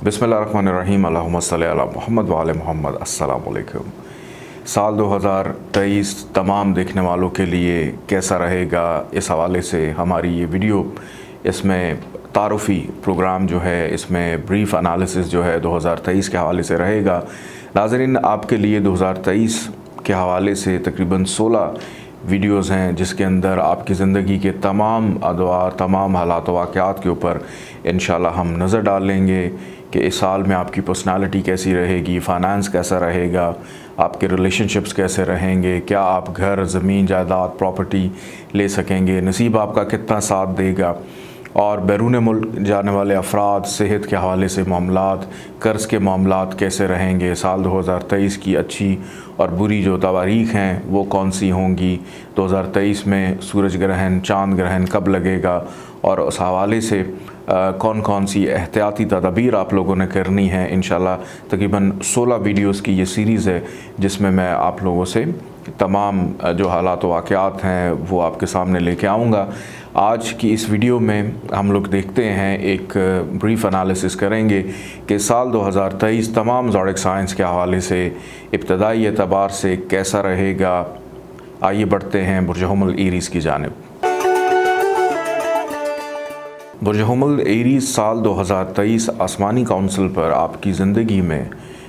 बिस्मिल्लाहिर्रहमानिर्रहीम अल्लाहुम्मा सल्ली अला मुहम्मद व आले मुहम्मद। अस्सलाम वालेकुम। साल 2023 तमाम देखने वालों के लिए कैसा रहेगा, इस हवाले से हमारी ये वीडियो, इसमें तारुफ़ी प्रोग्राम जो है, इसमें ब्रीफ एनालिसिस जो है 2023 के हवाले से रहेगा। नाज़रीन, आपके लिए 2023 के हवाले से तकरीबन 16 वीडियोज़ हैं जिसके अंदर आपकी ज़िंदगी के तमाम अदवार, तमाम हालात वाक़यात के ऊपर इंशाल्लाह हम नज़र डाल लेंगे कि इस साल में आपकी पर्सनालिटी कैसी रहेगी, फ़ाइनेंस कैसा रहेगा, आपके रिलेशनशिप्स कैसे रहेंगे, क्या आप घर, ज़मीन, जायदाद, प्रॉपर्टी ले सकेंगे, नसीब आपका कितना साथ देगा, और बैरून मुल्क जाने वाले अफराद, सेहत के हवाले से मामलात, कर्ज़ के मामलात कैसे रहेंगे, साल 2023 की अच्छी और बुरी जो तवारीख़ हैं वो कौन सी होंगी, 2023 में सूरज ग्रहण, चाँद ग्रहण कब लगेगा, और उस हवाले से कौन कौन सी एहतियाती तदबीर आप लोगों ने करनी है। इंशाल्लाह तकरीबन 16 वीडियोज़ की ये सीरीज़ है जिसमें मैं आप लोगों से तमाम जो हालात वाक़यात हैं वो आपके सामने लेके आऊँगा। आज की इस वीडियो में हम लोग देखते हैं, एक ब्रीफ एनालिसिस करेंगे कि साल 2023 तमाम ज़ोडिएक साइंस के हवाले से इब्तदाई एतबार से कैसा रहेगा। आइए बढ़ते हैं बुर्ज हुमल एरीज़ की जानिब। बुर्ज हुमल एरीज़ साल 2023 आसमानी काउंसिल पर आपकी ज़िंदगी में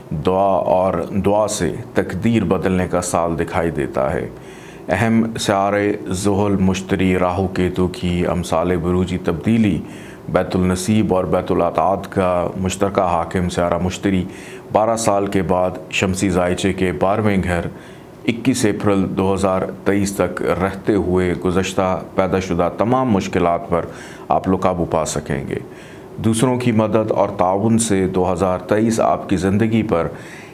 दुआ से तकदीर बदलने का साल दिखाई देता है। अहम सियारे ज़ुहल, मुश्तरी, राहु केतु की अमसाल बुरूजी तब्दीली, बैतुल नसीब और बैतुल अताद का मुश्तरका हाकिम सियारा मुश्तरी 12 साल के बाद शमसी ज़ायचे के 12वें घर 21 अप्रैल 2023 तक रहते हुए गुज़श्ता पैदाशुदा तमाम मुश्किलात पर आप लोग काबू पा सकेंगे। दूसरों की मदद और ताउन से 2023 आपकी ज़िंदगी पर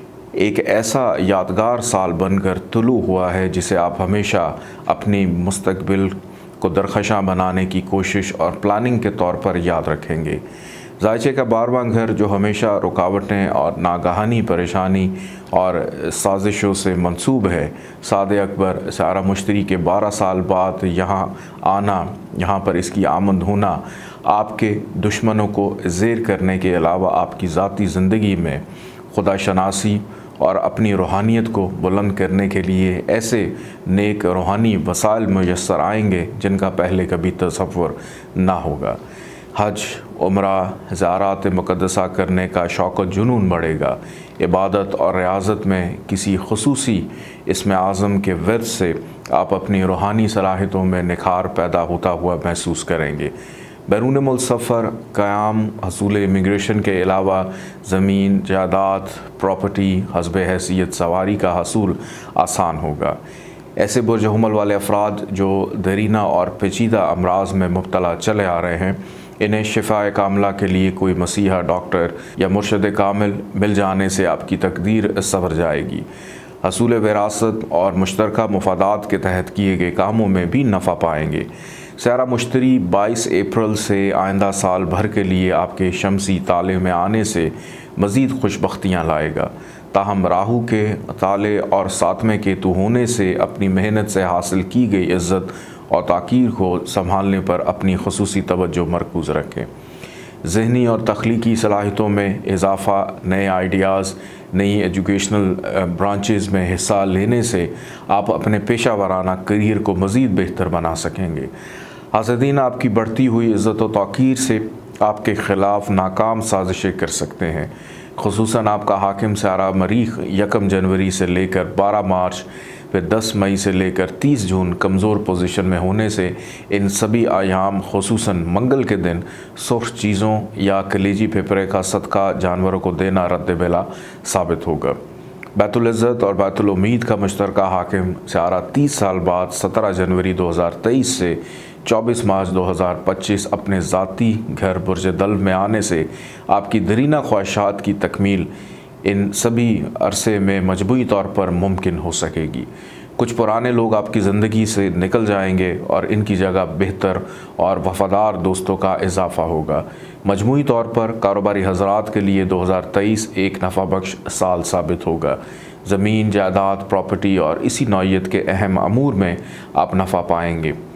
एक ऐसा यादगार साल बनकर तुलू हुआ है जिसे आप हमेशा अपनी मुस्तकबिल को दरख़शां बनाने की कोशिश और प्लानिंग के तौर पर याद रखेंगे। ज़ायचे का 12वां घर जो हमेशा रुकावटें और नागहानी परेशानी और साजिशों से मंसूब है, सादे अकबर सियारा मुश्तरी के 12 साल बाद यहाँ आना, यहाँ पर इसकी आमद होना आपके दुश्मनों को ज़ेर करने के अलावा आपकी ज़ाती ज़िंदगी में खुदा शनासी और अपनी रूहानियत को बुलंद करने के लिए ऐसे नेक रूहानी वसाइल मुयस्सर आएंगे जिनका पहले कभी तसव्वुर ना होगा। हज, उम्रा, ज़ियारात मुक़द्दसा करने का शौक़ व जुनून बढ़ेगा। इबादत और रियाज़त में किसी ख़ुसूसी इस्म आज़म के वर्द से आप अपनी रूहानी सलाहियतों में निखार पैदा होता हुआ महसूस करेंगे। बैरून मुल्क सफ़र, क़याम, हसूल इमिग्रेशन के अलावा ज़मीन, जायदाद, प्रॉपर्टी, हस्ब हैसियत सवारी का हसूल आसान होगा। ऐसे बुर्ज हुमल वाले अफराद जो दरीना और पेचीदा अमराज में मुब्तला चले आ रहे हैं, इन्हें शिफाए कामला के लिए कोई मसीहा, डॉक्टर या मुर्शद कामिल मिल जाने से आपकी तकदीर संवर जाएगी। हसूल विरासत और मुश्तरका मुफादात के तहत किए गए कामों में भी नफ़ा पाएंगे। सियारा मुश्तरी 22 अप्रैल से आइंदा साल भर के लिए आपके शमसी ताले में आने से मज़ीद खुशबख्तियाँ लाएगा। ताहम राहु के ताले और सातवें केतु होने से अपनी मेहनत से हासिल की गई इज़्ज़त और ताकीर को संभालने पर अपनी ख़ुसूसी तवज्जो मरकूज़ रखें। ज़हनी और तख्लीकी सलाहियतों में इजाफ़ा, नए आइडियाज़, नई एजुकेशनल ब्रांचेज़ में हिस्सा लेने से आप अपने पेशा वराना करियर को मज़ीद बेहतर बना सकेंगे। हासदीन आपकी बढ़ती हुई इज़्ज़त व ताकीर से आपके ख़िलाफ़ नाकाम साजिशें कर सकते हैं। ख़ुसूसन आपका हाकिम सियारा मरीख़ 1 जनवरी से लेकर 12 मार्च, फिर 10 मई से लेकर 30 जून कमज़ोर पोजीशन में होने से इन सभी आयाम, ख़ुसूसन मंगल के दिन, सुर्ख चीज़ों या कलेजी पेपरे का सदका जानवरों को देना रद्द बेला साबित होगा। बैतुल इज़्ज़त और बैतुल उम्मीद का मुश्तरका हाकिम सियारा 30 साल बाद 17 जनवरी 2023 से 24 मार्च 2025 अपने ज़ाती घर बुर्ज दल में आने से आपकी दरीना ख्वाहिशात की तकमील इन सभी अरसे में मजबूरी तौर पर मुमकिन हो सकेगी। कुछ पुराने लोग आपकी ज़िंदगी से निकल जाएंगे और इनकी जगह बेहतर और वफ़ादार दोस्तों का इजाफ़ा होगा। मजमूई तौर पर कारोबारी हज़रात के लिए 2023 एक नफ़ा बख्श साल साबित होगा। ज़मीन, जायदाद, प्रॉपर्टी और इसी नौइयत के अहम अमूर में आप नफ़ा पाएंगे।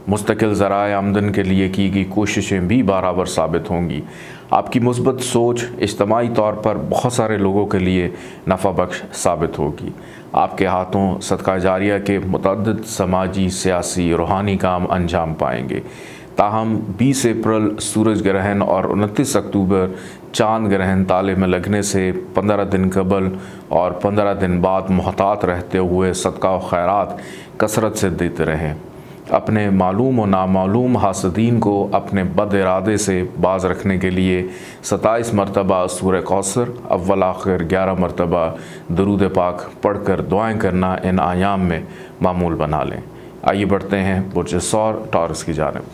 मुस्तकिल ज़राए आमदन के लिए की गई कोशिशें भी बराबर साबित होंगी। आपकी मुस्बत सोच इज्तमाई तौर पर बहुत सारे लोगों के लिए नफ़ा बख्श साबित होगी। आपके हाथों सदका जारिया के मुतअद्दिद समाजी, सियासी, रूहानी काम अंजाम पाएंगे। ताहम 20 अप्रैल सूरज ग्रहण और 29 अक्टूबर चांद ग्रहण ताले में लगने से 15 दिन कबल और 15 दिन बाद मोहतात रहते हुए सदका व खैरात कसरत से देते रहें। अपने मालूम व नामालूम हासदीन को अपने बद इरादे से बाज रखने के लिए 27 मरतबा सूरह कौसर अव्वल आखिर 11 मरतबा दरूद पाक पढ़कर दुआएं करना इन आयाम में मामूल बना लें। आइए बढ़ते हैं बुर्ज सौर टॉरस की जानिब।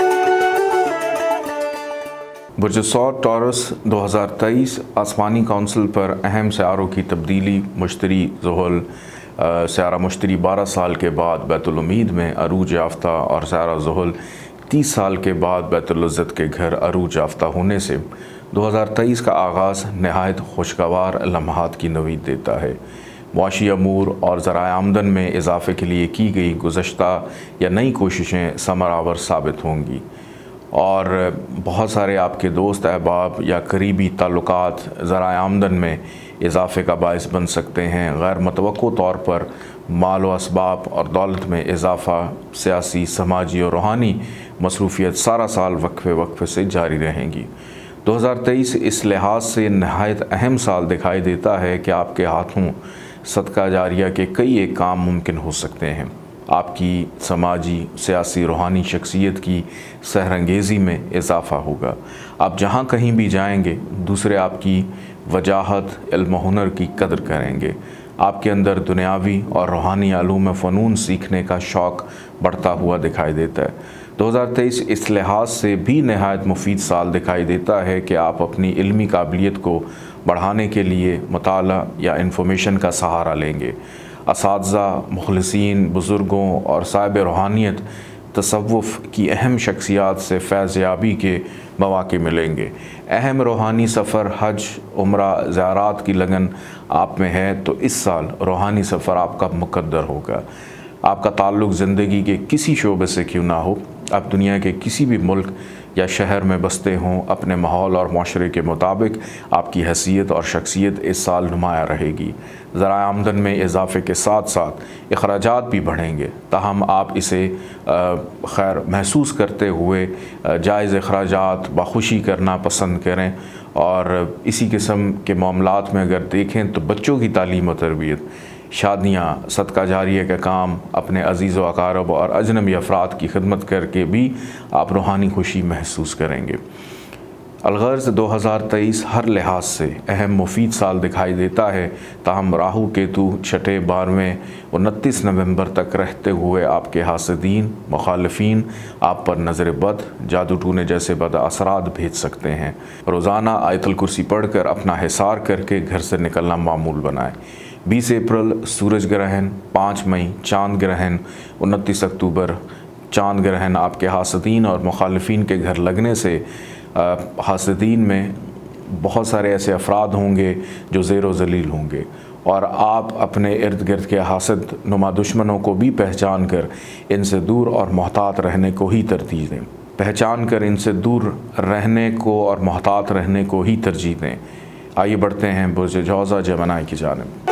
बुर्ज सौर टॉरस 2023 आसमानी काउंसिल पर अहम सियारों की तब्दीली। मुश्तरी ज़ुहल सियारा मुश्तरी 12 साल के बाद बैतुल उम्मीद में अरूज याफ्ता और सियारा ज़ुहल 30 साल के बाद बैतुल इज़्ज़त के घर अरूज याफ्ता होने से 2023 का आगाज़ नहायत खुशगवार लम्हात की नवीद देता है। मुआशी अमूर और ज़राए आमदन में इजाफ़े के लिए की गई गुज़श्ता या नई कोशिशें समरावर साबित होंगी और बहुत सारे आपके दोस्त अहबाब या करीबी ताल्लुकात ज़राए आमदन में इजाफ़े का बायस बन सकते हैं। गैर मतवक्को तौर पर माल व असबाब और दौलत में इजाफ़ा, सियासी, समाजी और रूहानी मसरूफ़ियत सारा साल वक्फे वक्फे से जारी रहेंगी। 2023 इस लिहाज से नहायत अहम साल दिखाई देता है कि आपके हाथों सदका जारिया के कई एक काम मुमकिन हो सकते हैं। आपकी समाजी, सियासी, रूहानी शख्सियत की सहरंगेज़ी में इजाफ़ा होगा। आप जहाँ कहीं भी जाएंगे दूसरे आपकी वजाहत, इल्म हुनर की कदर करेंगे। आपके अंदर दुनियावी और रूहानी अलूम फ़नून सीखने का शौक़ बढ़ता हुआ दिखाई देता है। 2023 इस लिहाज से भी नहायत मुफीद साल दिखाई देता है कि आप अपनी इल्मी काबिलियत को बढ़ाने के लिए मुताला या इंफॉर्मेशन का सहारा लेंगे। असातिज़ा, मुखलिसीन, बुज़ुर्गों और साहिब रूहानियत तसव्वुफ़ की अहम शख्सियात से फैज़याबी के मौक़े मिलेंगे। अहम रूहानी सफ़र, हज, उम्रा, ज़ियारात की लगन आप में है तो इस साल रूहानी सफ़र आपका मुक़द्दर होगा। आपका ताल्लुक़ ज़िंदगी के किसी शोबे से क्यों ना हो, आप दुनिया के किसी भी मुल्क या शहर में बसते हों, अपने माहौल और माशरे के मुताबिक आपकी हैसियत और शख्सियत इस साल नुमायाँ रहेगी। ज़राए आमदन में इजाफ़े के साथ साथ अखराजात भी बढ़ेंगे, ताहम आप इसे खैर महसूस करते हुए जायज़ अखराजात बाखुशी करना पसंद करें। और इसी किस्म के मामलात में अगर देखें तो बच्चों की तालीम और तरबियत, शादियाँ, सदका जारिया का काम, अपने अज़ीज़ व अकारब और अजनबी अफराद की खिदमत करके भी आप रूहानी खुशी महसूस करेंगे। अलगर्ज़ 2023 हर लिहाज से अहम मुफीद साल दिखाई देता है, ताहम राहु केतु छठे 12वें 29 नवंबर तक रहते हुए आपके हासदीन, मुखालिफिन आप पर नज़र बद, जादू टूने जैसे बद असरात भेज सकते हैं। रोज़ाना आयतुल कुर्सी पढ़कर अपना हिसार करके घर से निकलना मामूल बनाएं। 20 अप्रैल सूरज ग्रहण, 5 मई चांद ग्रहण, 29 अक्टूबर चांद ग्रहण आपके हासदीन और मुखालिफिन के घर लगने से हासदीन में बहुत सारे ऐसे अफराद होंगे जो ज़ेर व ज़लील होंगे और आप अपने इर्द गिर्द के हासद नुमा दुश्मनों को भी पहचान कर इनसे दूर और मोहतात रहने को ही तरजीह दें। पहचान कर इनसे दूर रहने को और मोहतात रहने को ही तरजीह दें। आइए बढ़ते हैं बुर्ज जौज़ा जमनाई की जानिब।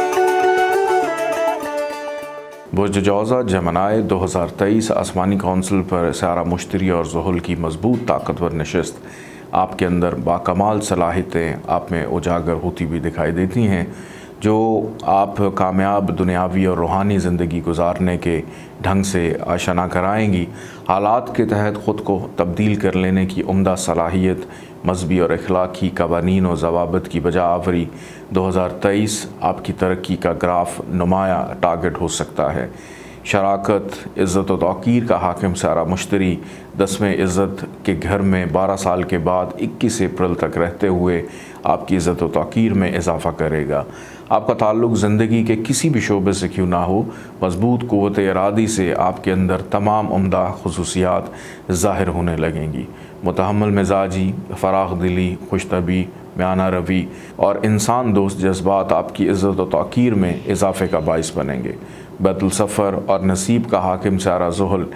बुर्ज जौज़ा जमनाई 2023 आसमानी काउंसिल पर सियारा मुश्तरी और ज़ुहल की मजबूत ताकतवर नशिस्त आपके अंदर बाकमाल सलाहियतें आप में उजागर होती हुई दिखाई देती हैं, जो आप कामयाब दुनियावी और रूहानी ज़िंदगी गुजारने के ढंग से आशना कराएंगी। हालात के तहत ख़ुद को तब्दील कर लेने की उम्दा सलाहियत, मजहबी और अखलाकी कवानीन और ज़वाबित की बजा आवरी 2023 आपकी तरक्की का ग्राफ नुमाया टारगेट हो सकता है। शराकत, इज़्ज़त व तौक़ीर का हाकिम सियारा मुश्तरी 10वें इज़्ज़त के घर में 12 साल के बाद 21 अप्रैल तक रहते हुए आपकी इज़्ज़त व तौक़ीर में इजाफ़ा करेगा। आपका ताल्लुक़ ज़िंदगी के किसी भी शोबे से क्यों ना हो, मजबूत क़ुव्वत इरादी से आपके अंदर तमाम उम्दा ख़ुसूसियात ज़ाहिर होने लगेंगी। मुतहम्मिल मिजाजी, फ़राग़ दिली, खुशतबी, म्याना रवी और इंसान दोस्त जज्बात आपकी इज़्ज़त व तौक़ीर में इजाफ़े का बाइस बनेंगे। बैतुल सफ़र और नसीब का हाकिम सियारा ज़ुहल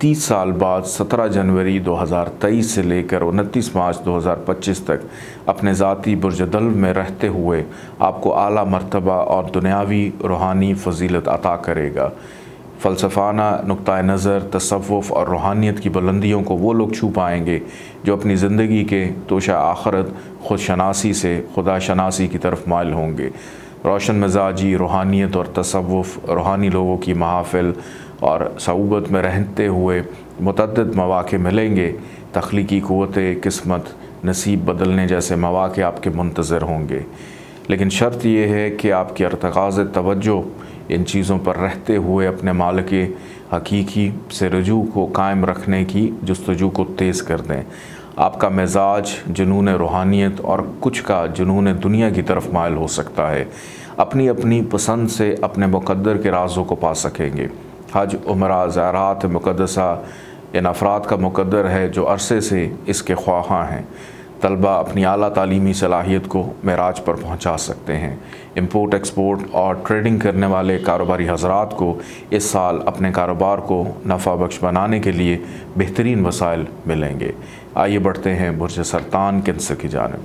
30 साल बाद 17 जनवरी 2023 से लेकर 29 मार्च 2025 तक अपने ज़ाती बुर्ज दल्व में रहते हुए आपको आला मर्तबा और दुनियावी रूहानी फजीलत अता करेगा। फ़लसफ़ाना नुक्ता नज़र, तसव्वुफ़ और रूहानियत की बुलंदियों को वो लोग छू पाएंगे जो अपनी ज़िंदगी के तोशा आखरत ख़ुद शनासी से खुदा शनासी की तरफ माइल होंगे। रोशन मिजाजी, रूहानियत और तसव्वुफ़, रूहानी लोगों की महाफ़िल और सऊबत में रहते हुए मुतअद्दिद मौक़े मिलेंगे। तख्लीकी क़ुव्वत, किस्मत, नसीब बदलने जैसे मौक़े आपके मुंतज़र होंगे, लेकिन शर्त यह है कि आपकी अर्तकाज़ तवज्जो इन चीज़ों पर रहते हुए अपने मालिक हकीकी से रजू को कायम रखने की जस्तजू को तेज़ कर दें। आपका मिजाज जुनून रूहानियत और कुछ का जुनून दुनिया की तरफ माइल हो सकता है। अपनी अपनी पसंद से अपने मुक़द्दर के राज़ों को पा सकेंगे। हज, उमरा, ज़ारात मुक़द्दसा इन अफराद का मुक़द्दर है जो अरसे से इसके ख्वाहां हैं। तलबा अपनी आला तालीमी सलाहियत को मेराज पर पहुंचा सकते हैं। इंपोर्ट, एक्सपोर्ट और ट्रेडिंग करने वाले कारोबारी हज़रात को इस साल अपने कारोबार को नफ़ा बख्श बनाने के लिए बेहतरीन वसाइल मिलेंगे। आइए बढ़ते हैं बुर्ज सरतान कैंसर की जानिब।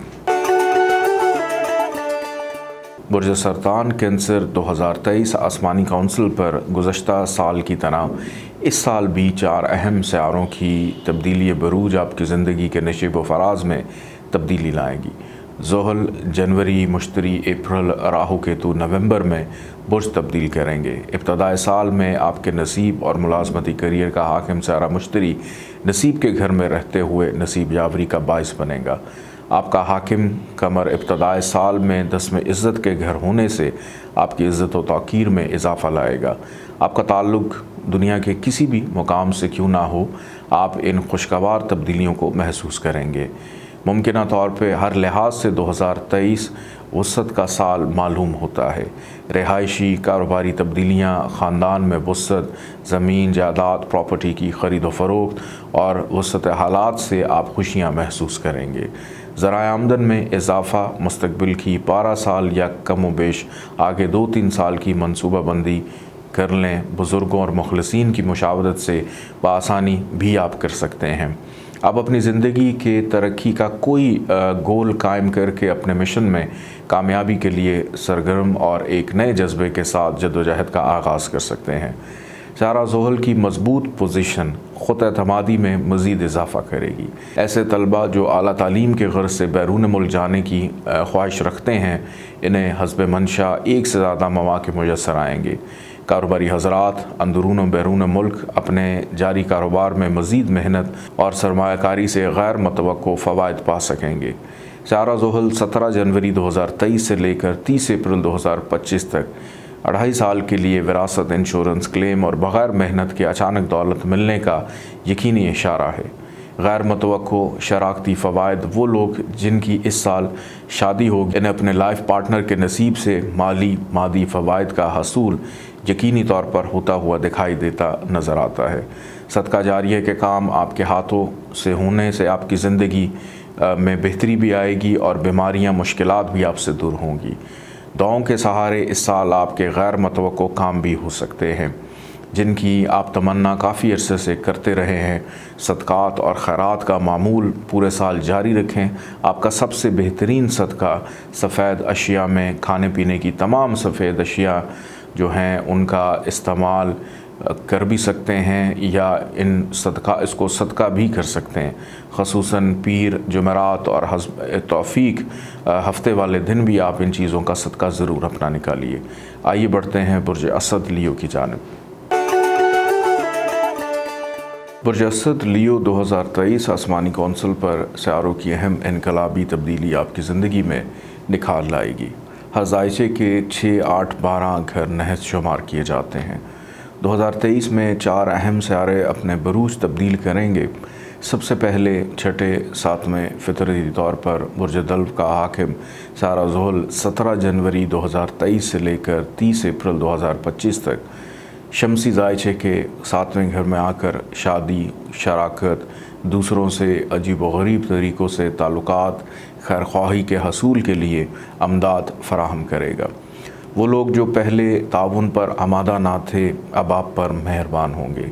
बुर्ज सरतान कैंसर 2023 आसमानी काउंसिल पर गुज़श्ता साल की तरह इस साल भी 4 अहम सियारों की तब्दीली बरूज आपकी ज़िंदगी के नशीब व फराज में तब्दीली लाएगी। ज़ोहल जनवरी, मुश्तरी अप्रैल, राहु केतु नवंबर में बुर्ज तब्दील करेंगे। इब्तदाई साल में आपके नसीब और मुलाजमती करियर का हाकिम सियारा मुश्तरी नसीब के घर में रहते हुए नसीब यावरी का बाइस बनेगा। आपका हाकिम कमर इब्तदाई साल में 10वें इज़्ज़त के घर होने से आपकी इज़्ज़त व तौक़ीर में इजाफ़ा लाएगा। आपका ताल्लुक़ दुनिया के किसी भी मुकाम से क्यों ना हो, आप इन खुशगवार तब्दीलियों को महसूस करेंगे। मुमकिना तौर पे हर लिहाज से 2023 वुसअत का साल मालूम होता है। रिहायशी कारोबारी तब्दीलियाँ, ख़ानदान में वुसअत, ज़मीन जायदाद प्रॉपर्टी की ख़रीद व फ़रोख्त और वुसअत हालात से आप खुशियाँ महसूस करेंगे। ज़राए आमदन में इजाफ़ा, मुस्तक़बिल की 12 साल या कम व बेश आगे 2-3 साल की मनसूबा बंदी कर लें। बुज़ुर्गों और मुखलसीन की मुशावरत से बआसानी भी आप कर सकते हैं। आप अपनी ज़िंदगी के तरक्की का कोई गोल कायम करके अपने मिशन में कामयाबी के लिए सरगर्म और एक नए जज्बे के साथ जद्दोजहद का आगाज़ कर सकते हैं। सियारा ज़ोहल की मजबूत पोजीशन ख़ुद एतमादी में मज़ीद इजाफ़ा करेगी। ऐसे तलबा जो आला तालीम के गर्ज़ से बैरून मुल्क जाने की ख्वाहिश रखते हैं, इन्हें हस्ब मंशा एक से ज़्यादा मौक़े मुयस्सर आएंगे। कारोबारी हज़रात अंदरून व बैरून मुल्क अपने जारी कारोबार में मज़ीद मेहनत और सरमायाकारी से गैर मुतवक्को फ़वाइद पा सकेंगे। सियारा ज़ोहल 17 जनवरी 2023 से लेकर 30 अप्रैल 2025 तक 2.5 साल के लिए विरासत, इंश्योरेंस क्लेम और बग़ैर मेहनत के अचानक दौलत मिलने का यकीनी इशारा है। गैर मुतवक्को शराकती फ़वाइद वो लोग जिनकी इस साल शादी होगी, इन्हें अपने लाइफ पार्टनर के नसीब से मादी फ़वाइद का हसूल यकीनी तौर पर होता हुआ दिखाई देता नज़र आता है। सदका जारिया के काम आपके हाथों से होने से आपकी ज़िंदगी में बेहतरी भी आएगी और बीमारियां, मुश्किलात भी आपसे दूर होंगी। दुआओं के सहारे इस साल आपके गैर मुतवक्को काम भी हो सकते हैं जिनकी आप तमन्ना काफ़ी अरसे से करते रहे हैं। सदक़ात और खैरात का मामूल पूरे साल जारी रखें। आपका सबसे बेहतरीन सदका सफ़ेद अशिया में खाने पीने की तमाम सफ़ेद अशिया जो हैं उनका इस्तेमाल कर भी सकते हैं या इसको सदका भी कर सकते हैं। ख़ुसूसन पीर, जुमेरात और तौफ़ीक हफ्ते वाले दिन भी आप इन चीज़ों का सदका ज़रूर अपना निकालिए। आइए बढ़ते हैं बुर्ज असद लियो की जानिब। बुर्ज असद लियो 2023 आसमानी कौंसिल पर सियारों की अहम इनकलाबी तब्दीली आपकी ज़िंदगी में निखार लाएगी। हर जायचे के 6, 8, 12 घर नहज शुमार किए जाते हैं। 2023 में 4 अहम सियारे अपने बरूज तब्दील करेंगे। सबसे पहले 6, 7वें फितरती तौर पर बुर्ज दल्व का हाकिम सियारा ज़ोहल 17 जनवरी 2023 से लेकर 30 अप्रैल 2025 तक शमसी जायचे के 7वें घर में आकर शादी, शराकत, दूसरों से अजीब व गरीब तरीक़ों से ताल्लुकात, खैरख्वाही के हसूल के लिए अमदाद फ़राहम करेगा। वो लोग जो पहले ताउन पर आमादा ना थे अब आप पर मेहरबान होंगे।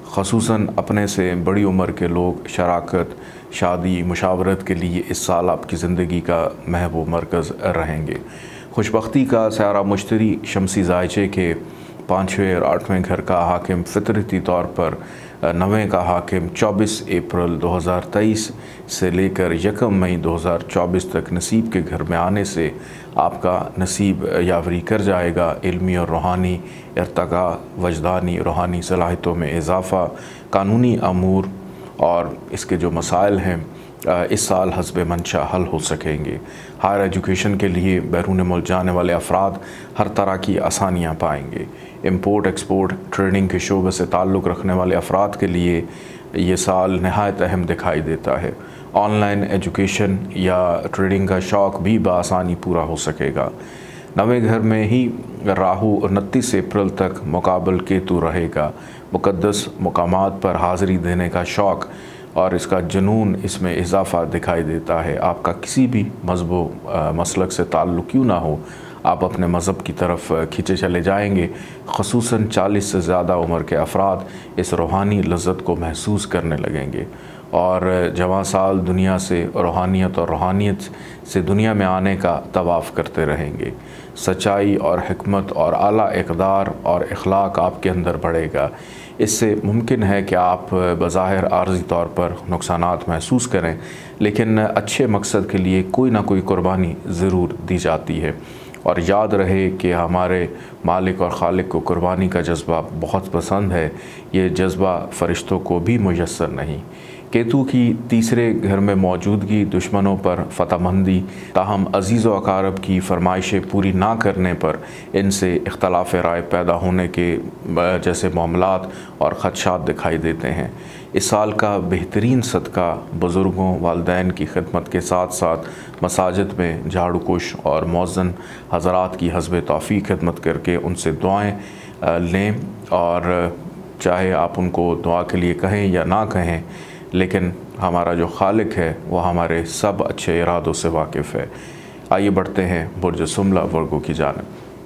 ख़ुसूसन अपने से बड़ी उम्र के लोग शराकत, शादी, मुशावरत के लिए इस साल आपकी ज़िंदगी का महबूब मरकज़ रहेंगे। खुशबख्ती का सारा मुश्तरी शमसी ज़ायचे के 5वें और 8वें घर का हाकिम फितरती तौर पर 9वें का हाकिम 24 अप्रैल 2023 से लेकर 1 मई 2024 तक नसीब के घर में आने से आपका नसीब यावरी कर जाएगा। इल्मी और रूहानी इर्तका, वजदानी रूहानी सलाहियतों में इजाफ़ा, कानूनी अमूर और इसके जो मसाइल हैं इस साल हस्ब मंशा हल हो सकेंगे। हायर एजुकेशन के लिए बैरून मुल्क जाने वाले अफराद हर तरह की आसानियाँ पाएंगे। इम्पोर्ट एक्सपोर्ट ट्रेडिंग के शोबे से ताल्लुक़ रखने वाले अफराद के लिए ये साल नहायत अहम दिखाई देता है। ऑनलाइन एजुकेशन या ट्रेडिंग का शौक़ भी बआसानी पूरा हो सकेगा। 9वें घर में ही राहु 29 अप्रैल तक मुकाबल केतु रहेगा। मुक़द्दस मकामात पर हाज़िरी देने का शौक़ और इसका जुनून इसमें इजाफ़ा दिखाई देता है। आपका किसी भी मज़हब मसलक से ताल्लुक़ क्यों ना हो, आप अपने मज़हब की तरफ खींचे चले जाएंगे। ख़ुसूसन 40 से ज़्यादा उम्र के अफराद इस रूहानी लज़्ज़त को महसूस करने लगेंगे और जवां साल दुनिया से रूहानियत और रूहानियत से दुनिया में आने का तवाफ़ करते रहेंगे। सच्चाई और हिकमत और आला इक़दार और इख़लाक़ आपके अंदर बढ़ेगा। इससे मुमकिन है कि आप बज़ाहिर आर्ज़ी तौर पर नुकसानात महसूस करें, लेकिन अच्छे मकसद के लिए कोई ना कोई कुर्बानी ज़रूर दी जाती है। और याद रहे कि हमारे मालिक और खालिक को कुर्बानी का जज्बा बहुत पसंद है। ये जज्बा फ़रिश्तों को भी मुयस्सर नहीं। केतु की तीसरे घर में मौजूदगी दुश्मनों पर फ़तहमंदी, ताहम अज़ीज़ व अकारब की फ़रमाइशें पूरी ना करने पर इनसे इख्तलाफ़ राय पैदा होने के जैसे मामलात और ख़दशात दिखाई देते हैं। इस साल का बेहतरीन सदका बुज़ुर्गों, वालिदैन की खिदमत के साथ साथ मसाजिद में झाड़ू कोश और मौज़न हज़रात की हस्ब तौफ़ीक़ खिदमत करके उनसे दुआएँ लें। और चाहे आप उनको दुआ के लिए कहें या ना कहें, लेकिन हमारा जो खालिक है वो हमारे सब अच्छे इरादों से वाकिफ़ है। आइए बढ़ते हैं बुर्ज सुमला वर्गो की जानिब।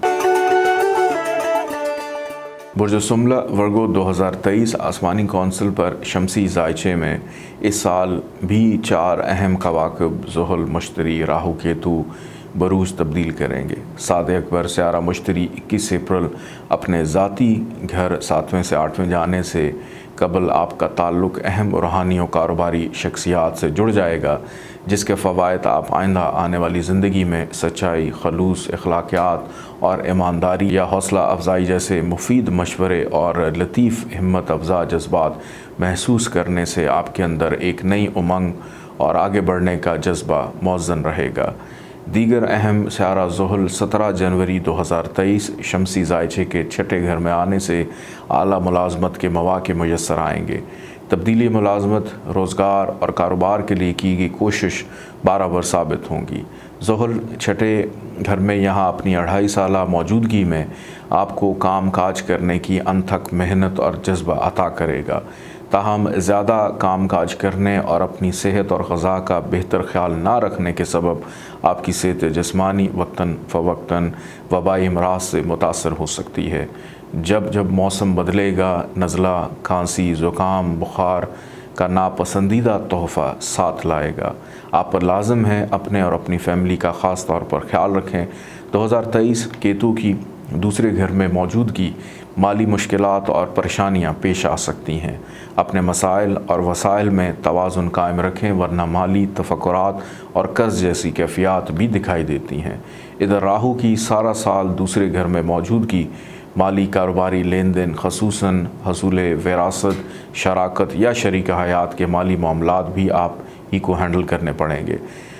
बुर्ज सुमला वर्गो 2023 आसमानी कौंसिल पर शमसी ज़ायचे में इस साल भी 4 अहम कवाकब ज़ुहल, मुश्तरी, राहु, केतु बरूज तब्दील करेंगे। सादे अकबर स्यारा मुश्तरी 21 अप्रैल अपने ज़ाती घर 7वें से 8वें जाने से कबल आपका ताल्लुक़ अहम रूहानी और कारोबारी शख्सियात से जुड़ जाएगा, जिसके फ़वाइद आप आइंदा आने वाली ज़िंदगी में सच्चाई, खलूस, अखलाक़ियात और ईमानदारी या हौसला अफजाई जैसे मुफीद मशवरे और लतीफ़ हिम्मत अफजा जज्बात महसूस करने से आपके अंदर एक नई उमंग और आगे बढ़ने का जज्बा मौज़न रहेगा। दीगर अहम स्यारा ज़ुहल 17 जनवरी 2023 शमसी ज़ायचे के 6ठे घर में आने से आला मुलाजमत के मौक़े मुयस्सर आएंगे। तब्दीली मुलाजमत, रोज़गार और कारोबार के लिए की गई कोशिश बराबर साबित होंगी। ज़ुहल 6ठे घर में यहाँ अपनी 2.5 साला मौजूदगी में आपको काम काज करने की अनथक मेहनत और जज्बा अता करेगा। ताहम ज़्यादा काम काज करने और अपनी सेहत और ग़ज़ा का बेहतर ख्याल ना रखने के सबब आपकी सेहत जिस्मानी वक्तन फ़वक्तन वबाई अमराज से मुतासर हो सकती है। जब जब मौसम बदलेगा, नज़ला, खांसी, ज़ुकाम, बुखार का नापसंदीदा तोहफ़ा साथ लाएगा। आप पर लाज़िम है अपने और अपनी फ़ैमिली का ख़ास तौर पर ख्याल रखें। 2023 केतु की दूसरे घर में मौजूदगी माली मुश्किलात और परेशानियां पेश आ सकती हैं। अपने मसाइल और वसाइल में तवाज़ुन कायम रखें, वरना माली तफक्कुरात और कर्ज़ जैसी कैफियत भी दिखाई देती हैं। इधर राहु की सारा साल दूसरे घर में मौजूदगी माली कारोबारी लेन देन, ख़ुसूसन हसूल विरासत, शराकत या शरीक हयात के माली मामलात भी आप ही को हैंडल करने पड़ेंगे।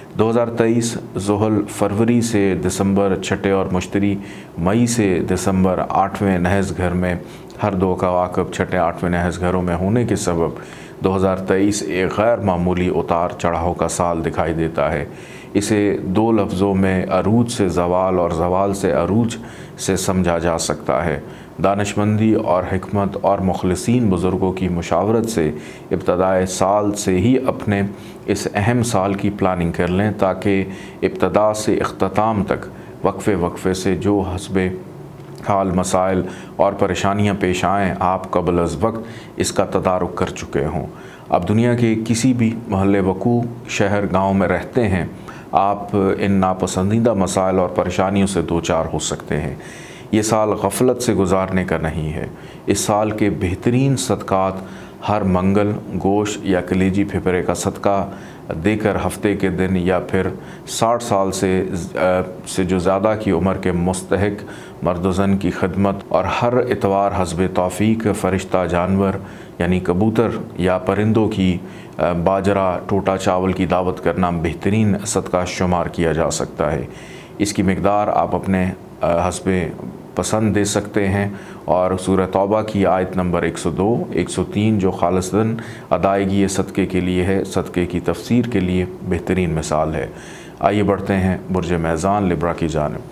2023 ज़ुहल फरवरी से दिसंबर 6ठे और मुश्तरी मई से दिसंबर 8वें नहज़ घर में हर 2 कवाकब 6ठे 8वें नहज़ घरों में होने के सबब 2023 एक गैर मामूली उतार चढ़ाव का साल दिखाई देता है। इसे 2 लफ्ज़ों में अरूज से ज़वाल और ज़वाल से अरूज से समझा जा सकता है। दानिशमंदी और हिकमत और मुखलिसीन बुज़ुर्गों की मुशावरत से इब्तदाए साल से ही अपने इस अहम साल की प्लानिंग कर लें, ताकि इब्तदा से इख्तिताम तक वक्फ़े वक्फ़े से जो हस्बे हाल मसाइल और परेशानियां पेश आएँ आप कबल अज़ वक्त इसका तदारुक कर चुके हों। अब दुनिया के किसी भी महल्ले वकू शहर गाँव में रहते हैं, आप इन नापसंदीदा मसाइल और परेशानियों से दो चार हो सकते हैं। ये साल गफलत से गुजारने का नहीं है। इस साल के बेहतरीन सदक़ात हर मंगल गोश्त या कलेजी फिपरे का सदका देकर हफ्ते के दिन या फिर 60 साल से जो ज़्यादा की उम्र के मुस्तहिक मर्द-ओ-ज़न की खिदमत और हर इतवार हस्ब तौफ़ीक फ़रिश्ता जानवर यानी कबूतर या परिंदों की बाजरा टोटा चावल की दावत करना बेहतरीन सदका शुमार किया जा सकता है। इसकी मिक़दार आप अपने हस्ब पसंद दे सकते हैं और सूरह तौबा की आयत नंबर 102, 103 जो खालिसन अदायगी सदक़े के लिए है, सदक़े की तफसीर के लिए बेहतरीन मिसाल है। आइए बढ़ते हैं बुर्ज मेज़ान लिब्रा की जानिब।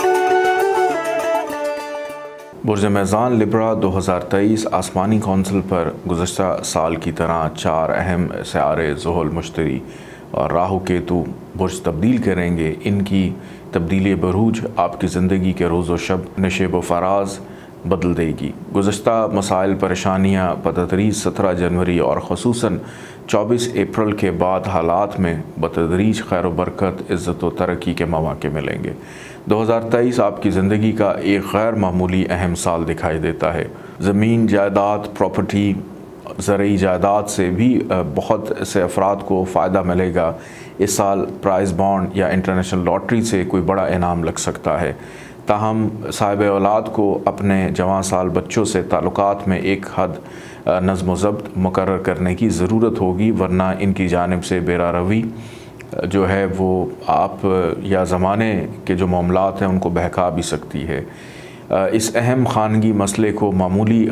बुर्ज मेज़ान लिब्रा 2023 आसमानी कौंसिल पर गुज़श्ता साल की तरह 4 अहम सियारे ज़ुहल, मुश्तरी और राहु केतु बुर्ज तब्दील करेंगे। इनकी तब्दीली बरूज आपकी ज़िंदगी के रोज़ व शब नशेब व फराज बदल देगी। गुज़श्ता मसाइल परेशानियाँ बतदरीज 17 जनवरी और ख़ुसूसन 24 अप्रैल के बाद हालात में बतदरीज खैर व बरकत, इज़्ज़त व तरक्की के मौक़े मिलेंगे। 2023 आपकी ज़िंदगी का एक गैर मामूली अहम साल दिखाई देता है। ज़मीन जायदाद प्रॉपर्टी ज़रूरी जायदाद से भी बहुत से अफराद को फ़ायदा मिलेगा। इस साल प्राइज़ बॉन्ड या इंटरनेशनल लॉटरी से कोई बड़ा इनाम लग सकता है। ताहम साहिब औलाद को अपने जवान साल बच्चों से ताल्लुकात में एक हद नज़्म व ज़ब्त मुकर्रर करने की ज़रूरत होगी, वरना इनकी जानिब से बेरारवी जो है वो आप या ज़माने के जो मामलात हैं उनको बहका भी सकती है। इस अहम खानगी मसले को मामूली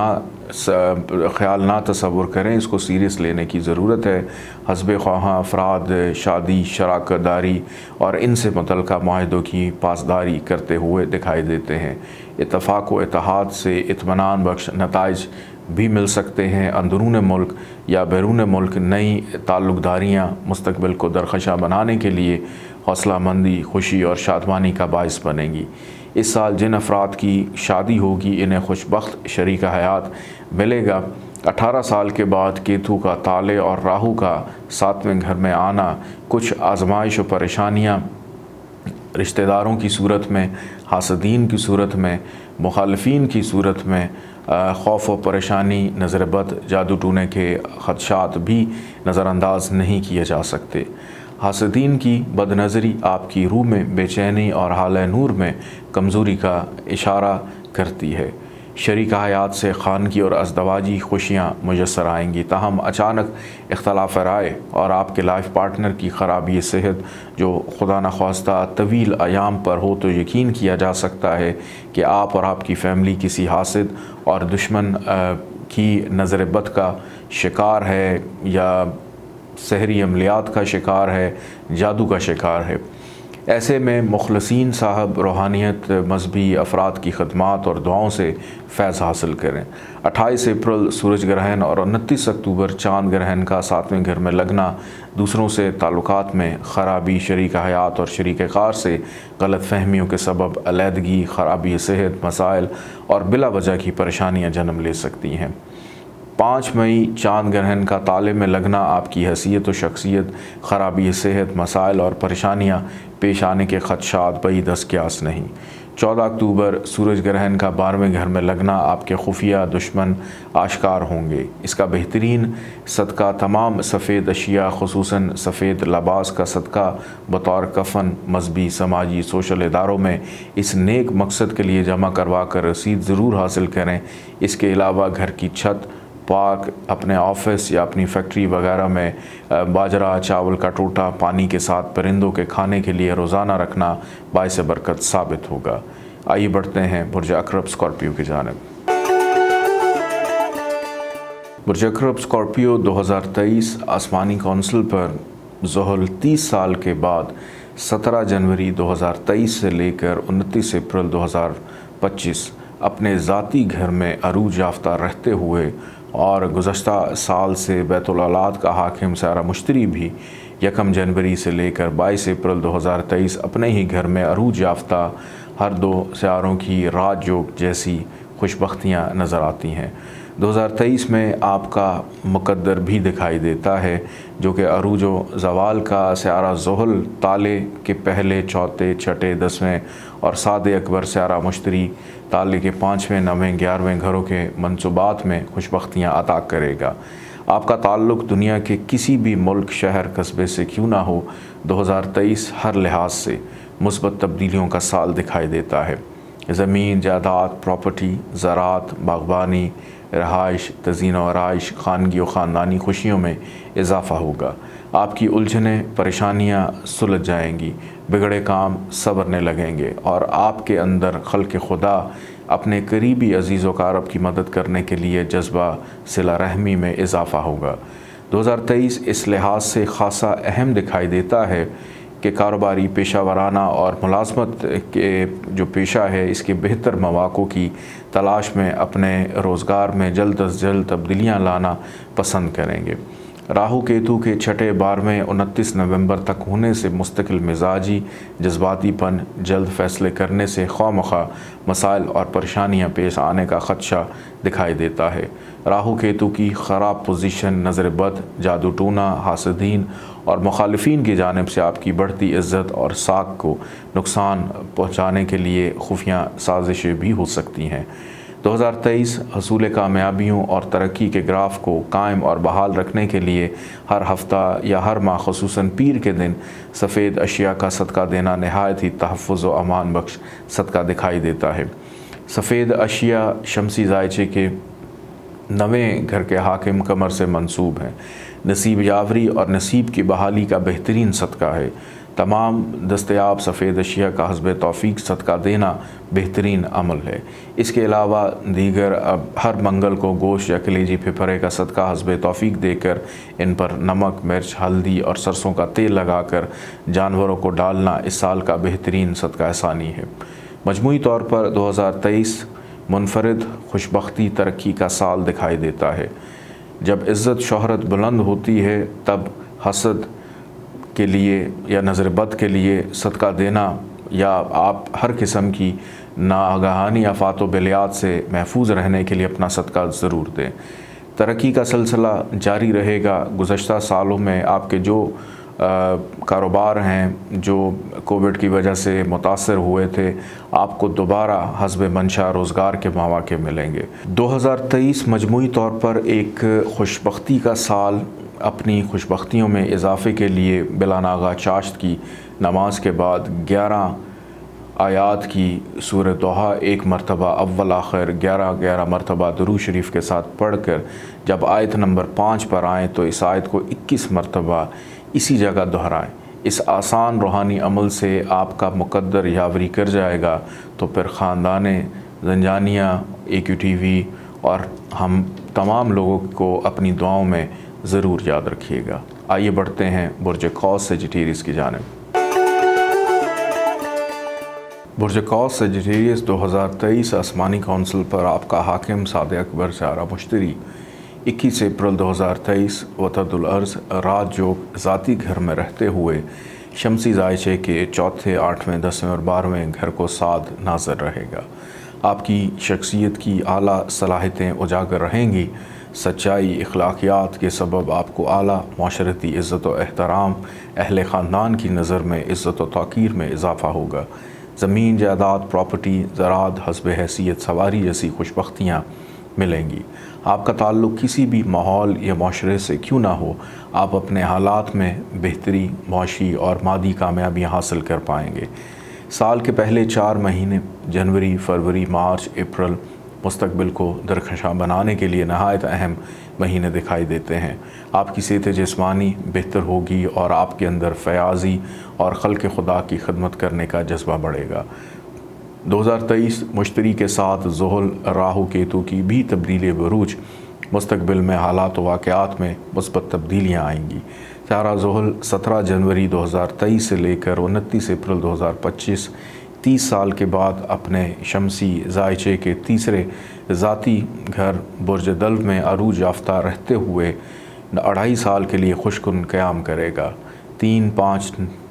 ख्याल ना तसव्वुर करें, इसको सीरियस लेने की ज़रूरत है। हस्ब ख्वाहां अफराद शादी, शराकतदारी और इनसे मुतल्लिक़ा माहिदों की पासदारी करते हुए दिखाई देते हैं। इत्तफ़ाक़ व इत्तेहाद से इत्मीनान बख्श नताइज भी मिल सकते हैं। अंदरून मुल्क या बैरून मुल्क नई ताल्लुक़दारियाँ मुस्तक़बिल को दरख़शा बनाने के लिए हौसलामंदी, खुशी और शादमानी का बाइस बनेंगी। इस साल जिन अफराद की शादी होगी इन्हें खुशबख्त शरीक हयात मिलेगा। 18 साल के बाद केतु का ताले और राहु का 7वें घर में आना कुछ आजमाइश और परेशानियाँ रिश्तेदारों की सूरत में, हासदीन की सूरत में, मुखालफीन की सूरत में, खौफ व परेशानी, नज़र बद, जादू टूने के ख़दशात भी नज़रअंदाज नहीं किए जा सकते। हासदीन की बदनज़री आपकी रूह में बेचैनी और हाल नूर में कमज़ोरी का इशारा करती है। शरीक हयात से ख़ानगी और अज़दवाजी खुशियाँ मुयस्सर आएंगी। ताहम अचानक इख्तलाफ राय और आपके लाइफ पार्टनर की ख़राबी सेहत जो खुदा न ख्वास्ता तवील अयाम पर हो तो यकीन किया जा सकता है कि आप और आपकी फ़ैमिली किसी हासिद और दुश्मन की नज़र बद का शिकार है या सहरी अमलियात का शिकार है, जादू का शिकार है। ऐसे में मुखलसीन साहब रूहानियत, मजहबी अफराद की खदमात और दुआओं से फैज़ हासिल करें। 28 अप्रैल सूरज ग्रहण और 29 अक्टूबर चाँद ग्रहण का 7वें घर में लगना दूसरों से ताल्लुकात में ख़राबी, शरीक हयात और शरीक कार से गलत फहमियों के सबब अलहदगी, ख़राबी सेहत, मसाइल और बिला वजह की परेशानियाँ जन्म ले सकती हैं। 5 मई चाँद ग्रहण का ताले में लगना आपकी हैसियत और शख्सियत, ख़राबी सेहत, मसाइल और परेशानियाँ पेश आने के ख़दशात बई दस्तयास नहीं। 14 अक्टूबर सूरज ग्रहण का 12वें घर में लगना आपके खुफिया दुश्मन आश्कार होंगे। इसका बेहतरीन सदका तमाम सफ़ेद अशिया खुसूसन सफ़ेद लबास का सदका बतौर कफ़न मजहबी, समाजी, सोशल इदारों में इस नेक मकसद के लिए जमा करवा कर रसीद ज़रूर हासिल करें। इसके अलावा घर की छत, पार्क, अपने ऑफिस या अपनी फैक्ट्री वगैरह में बाजरा चावल का टोटा पानी के साथ परिंदों के खाने के लिए रोज़ाना रखना बाइस बरकत साबित होगा। आइए बढ़ते हैं बुर्ज अक़रब स्कॉर्पियो की जानिब। बुर्ज अक़रब स्कॉर्पियो 2023 आसमानी कौंसिल पर ज़ुहल 30 साल के बाद 17 जनवरी 2023 से लेकर 29 अप्रैल 2025 अपने ज़ाती घर में अरूज याफ्ता रहते हुए और गुज़श्ता साल से बैतुल औलाद का हाकिम सारा मुश्तरी भी 1 जनवरी से लेकर 22 अप्रैल 2023 अपने ही घर में अरूज याफ्ता हर दो सियारों की राजयोग जैसी खुशबख्तियाँ नज़र आती हैं। 2023 में आपका मुकद्दर भी दिखाई देता है, जो कि अरूज व ज़वाल का सियारा ज़ुहल ताले के पहले, चौथे, छठे, 10वें और सादे अकबर सियारा मुश्तरी ताले के 5वें, 9वें, 11वें घरों के मंसूबात में खुशबख्तियाँ अता करेगा। आपका ताल्लुक़ दुनिया के किसी भी मुल्क, शहर, कस्बे से क्यों ना हो, 2023 हर लिहाज से मुस्बत तब्दीलियों का साल दिखाई देता है। ज़मीन, जायदाद, प्रॉपर्टी, ज़राअत, बागबानी, रहाइश, तज़ीन व आराइश, ख़ानगी व ख़ानदानी खुशियों में इजाफ़ा होगा। आपकी उलझनें, परेशानियाँ सुलझ जाएंगी, बिगड़े काम संवरने लगेंगे और आपके अंदर खल्क़ खुदा अपने करीबी अज़ीज़ व क़ारब की मदद करने के लिए जज्बा सिला रहमी में इजाफ़ा होगा। 2023 इस लिहाज से ख़ासा अहम दिखाई देता है कि कारोबारी, पेशा वराना और मुलाज़मत के जो पेशा है, इसके बेहतर मौक़ों की तलाश में अपने रोज़गार में जल्द अज़ जल्द तब्दीलियाँ लाना पसंद करेंगे। राहु केतु के छठे 12वें 29 नवंबर तक होने से मुस्तकिल मिजाजी, जज्बातीपन, जल्द फ़ैसले करने से ख़्वामख़्वा मसाइल और परेशानियाँ पेश आने का ख़दशा दिखाई देता है। राहु केतु की ख़राब पोजीशन नज़र बद, जादू टूना, हासदीन और मुखालिफिन की जानिब से आपकी बढ़ती इज़्ज़त और साख को नुकसान पहुँचाने के लिए खुफिया साजिशें भी हो सकती हैं। 2023 हसूल कामयाबियों और तरक्की के ग्राफ को कायम और बहाल रखने के लिए हर हफ्ता या हर माह, ख़ुसूसन पीर के दिन, सफ़ेद अशिया का सदका देना नहायत ही तहफ़्फ़ुज़ व अमान बख्श सदका दिखाई देता है। सफ़ेद अशिया शमसी ज़ायचे के 9वें घर के हाकिम कमर से मंसूब हैं। नसीब यावरी और नसीब की बहाली का बेहतरीन सदका है। तमाम दस्तयाब सफ़ेद अशिया का हस्ब तौफ़ीक सदका देना बेहतरीन अमल है। इसके अलावा दीगर हर मंगल को गोश्त या कलेजी फिफरे का सदका हस्ब तौफ़ीक देकर इन पर नमक, मिर्च, हल्दी और सरसों का तेल लगाकर जानवरों को डालना इस साल का बेहतरीन सदका एहसानी है। मजमूई तौर पर 2023 मुनफरिद खुशबख्ती तरक्की का साल दिखाई देता है। जब इज़्ज़त शोहरत बुलंद होती है, तब हसद के लिए या नज़र बद के लिए सदका देना या आप हर किस्म की नागहानी आफ़ात व बलियात से महफूज रहने के लिए अपना सदका ज़रूर दें। तरक्की का सिलसिला जारी रहेगा। गुज़श्ता सालों में आपके जो कारोबार हैं जो कोविड की वजह से मुतासर हुए थे, आपको दोबारा हस्ब मंशा रोज़गार के मौक़े मिलेंगे। 2023 मजमूई तौर पर एक खुशबख्ती का साल अपनी खुशबख्तियों में इजाफ़े के लिए बिलानागा चाश्त की नमाज के बाद 11 आयात की सूरह दोहा एक मरतबा अव्वल आखिर 11 मरतबा दुरूद शरीफ के साथ पढ़कर जब आयत नंबर 5 पर आएँ तो इस आयत को 21 मरतबा इसी जगह दोहराएँ। इस आसान रूहानी अमल से आपका मुकद्दर यावरी कर जाएगा। तो फिर ख़ानदान ज़ंजानिया, AQTV और हम तमाम लोगों को अपनी दुआओं में ज़रूर याद रखिएगा। आइए बढ़ते हैं बुर्ज कौस सेजिटेरियस की जानिब। बुर्ज कौस सेजिटेरियस 2023 आसमानी काउंसिल पर आपका हाकिम सादे अकबर सियारा मुश्तरी 21 अप्रैल 2023 वतदुल अर्ज़ राजयोग ज़ाती घर में रहते हुए शमसी ज़ायचे के चौथे, 8वें, 10वें और 12वें घर को साद नाज़र रहेगा। आपकी शख्सियत की आला सलाहियतें उजागर रहेंगी। सच्चाई, इखलाकियात के सबब आपको आला माशरती इज़्ज़त व एहतराम अहले ख़ानदान की नज़र में इज़्ज़त व तौक़ीर में इजाफ़ा होगा। ज़मीन, जायदाद, प्रॉपर्टी, ज़राअत, हस्ब हैसियत सवारी जैसी खुशबख्तियाँ मिलेंगी। आपका ताल्लुक़ किसी भी माहौल या माशरे से क्यों ना हो, आप अपने हालात में बेहतरी, मौशी और मादी कामयाबियाँ हासिल कर पाएंगे। साल के पहले 4 महीने जनवरी, फरवरी, मार्च, अप्रैल मुस्तकबिल को दरख़शां बनाने के लिए नहायत अहम महीने दिखाई देते हैं। आपकी सेहत जिस्मानी बेहतर होगी और आपके अंदर फ़याज़ी और खल्क़ खुदा की खिदमत करने का जज्बा बढ़ेगा। 2023 मुश्तरी के साथ ज़ुहल, राहु केतु की भी तब्दीली बरूज मुस्तकबिल में हालात व वाक़यात में मुस्बत तब्दीलियाँ आएंगी। सियारा ज़ुहल 17 जनवरी 2023 से लेकर 29 अप्रैल 2025 30 साल के बाद अपने शमसी ज़ायचे के तीसरे ज़ाती घर बुर्ज दल्व में अरूज याफ्ता रहते हुए 2.5 साल के लिए खुशकुन क़याम करेगा। 3, 5,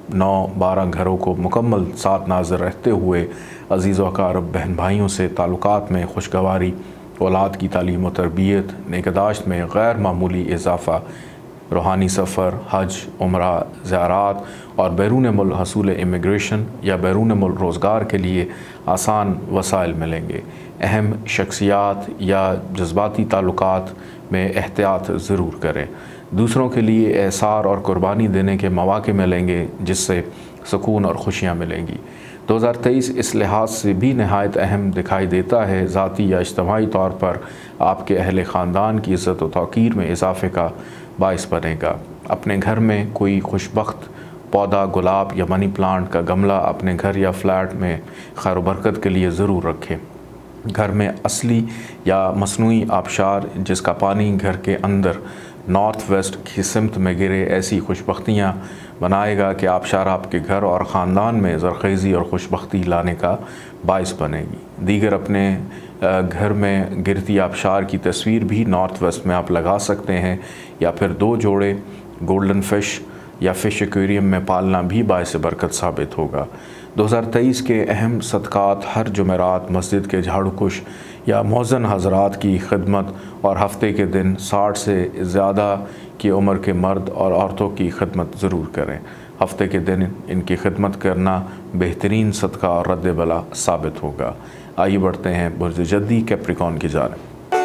9-12 घरों को मुकम्मल साथ नाज़र रहते हुए अज़ीज़ व अक़ारब बहन भाइयों से ताल्लुकात में खुशगवारी, औलाद की तालीम व तरबियत, नेकदाश्त में गैर मामूली इजाफ़ा, रूहानी सफ़र, हज, उम्रा, ज़ियारात और बैरून मुल्क हसूल इमिग्रेशन या बैरून मुल्क रोज़गार के लिए आसान वसाइल मिलेंगे। अहम शख्सियात या जज्बाती ताल्लुकात में एहतियात ज़रूर करें। दूसरों के लिए एहसार और कुर्बानी देने के मौक़े मिलेंगे जिससे सुकून और खुशियाँ मिलेंगी। 2023 इस लिहाज से भी नहायत अहम दिखाई देता है, ज़ाती या इज्तमाही तौर पर आपके अहले ख़ानदान की इज़्ज़त व तौक़ीर में इजाफ़े का बाइस बनेगा। अपने घर में कोई खुशबख्त पौधा, गुलाब या मनी प्लांट का गमला अपने घर या फ्लैट में खैर बरकत के लिए ज़रूर रखें। घर में असली या मसनूई आबशार जिसका पानी घर के अंदर नॉर्थ वेस्ट की सिमत में गिरे ऐसी खुशबख्तियाँ बनाएगा कि आबशार आपके घर और ख़ानदान में ज़रख़ेज़ी और खुशबख्ती लाने का बाइस बनेगी। दीगर अपने घर में गिरती आबशार की तस्वीर भी नॉर्थ वेस्ट में आप लगा सकते हैं या फिर 2 जोड़े गोल्डन फ़िश या फ़िश एक्वेरियम में पालना भी बाइस बरकत साबित होगा। 2023 के अहम सदक़ात हर जुमेरात मस्जिद के झाड़ूकुश या मौज़न हज़रात की खिदमत और हफ़्ते के दिन 60 से ज़्यादा की उम्र के मर्द और औरतों की खिदमत ज़रूर करें। हफ़्ते के दिन इनकी खिदमत करना बेहतरीन सदका और रद्द बला साबित होगा। आइए बढ़ते हैं बुर्ज जद्दी कैप्रिकॉन की जानिब।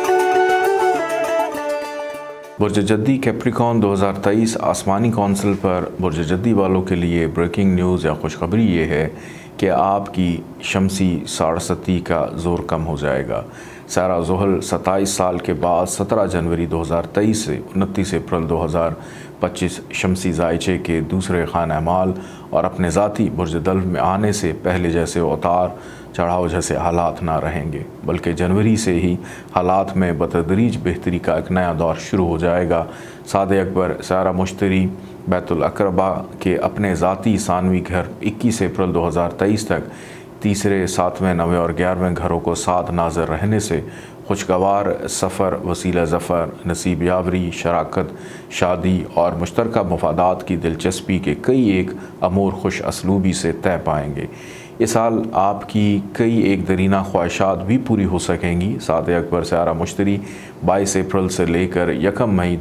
बुर्ज जद्दी कैप्रिकॉन 2023 आसमानी कौंसिल पर बुर्ज जद्दी वालों के लिए ब्रेकिंग न्यूज़ या खुशखबरी ये है कि आपकी शमसी साड़सती का ज़ोर कम हो जाएगा। सारा ज़ुहल 27 साल के बाद 17 जनवरी 2023 से 29 अप्रैल 2025 शमसी ज़ायचे के दूसरे खाना माल और अपने ज़ाती बुर्ज दल्व में आने से पहले जैसे उतार चढ़ाव जैसे हालात ना रहेंगे, बल्कि जनवरी से ही हालात में बतदरीज बेहतरी का एक नया दौर शुरू हो जाएगा। सादे अकबर सारा मुश्तरी बैतुल अक़रबा के अपने ज़ाती सानवी घर 21 अप्रैल 2023 तक तीसरे, 7वें, 9वें और 11वें घरों को साथ नाज़र रहने से खुशगवार सफ़र, वसीला ज़फ़र, नसीब यावरी, शराकत, शादी और मुश्तरका मफादात की दिलचस्पी के कई एक अमूर खुश असलूबी से तय पाएंगे। इस साल आपकी कई एक दरीना ख्वाहिशात भी पूरी हो सकेंगी। सादे अकबर सारा मुश्तरी 22 अप्रैल से लेकर 1 मई